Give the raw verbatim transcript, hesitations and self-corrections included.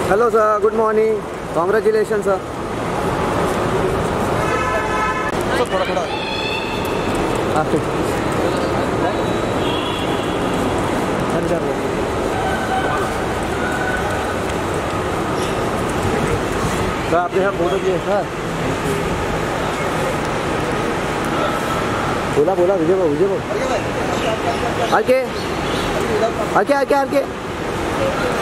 Hello sir, good morning. Congratulations sir. थोड़ा थोड़ा sir आपके साथ फोटो किए सर। बोला बोला विजय को विजय को आके आके आके आके